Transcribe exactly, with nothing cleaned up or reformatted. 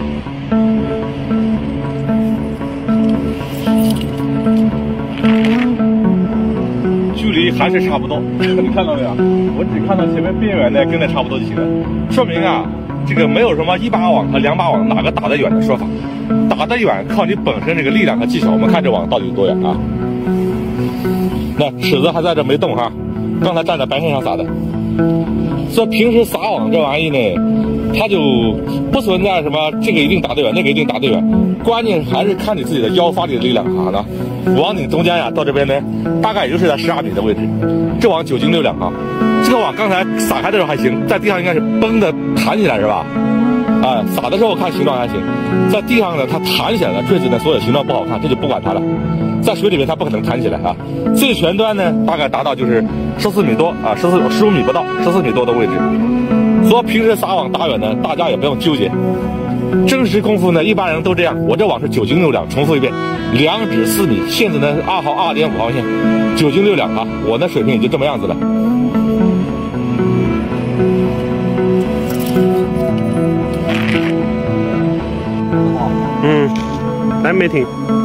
距离还是差不多，你看到没有？我只看到前面边缘的跟的差不多就行了，说明啊，这个没有什么一把网和两把网哪个打得远的说法，打得远靠你本身这个力量和技巧。我们看这网到底有多远啊？那尺子还在这没动哈，刚才站在白线上撒的。说平时撒网这玩意呢，它就不存在什么这个一定打得远，那个一定打得远，关键还是看你自己的腰发力的力量啊。呢，网顶中间呀，到这边呢，大概也就是在十二米的位置。这网九斤六两啊，这个网刚才撒开的时候还行，在地上应该是绷的弹起来是吧？啊，撒的时候看形状还行，在地上呢它弹起来了，坠子呢所有形状不好看，这就不管它了。在水里面它不可能弹起来啊。最前端呢大概达到就是十四米多啊，十四十五米不到，十四米多的位置。所以平时撒网打远呢，大家也不用纠结。真实功夫呢，一般人都这样。我这网是九斤六两，重复一遍，两指四米，线子呢二号二点五号线，九斤六两啊，我的水平也就这么样子了。 嗯，来没停。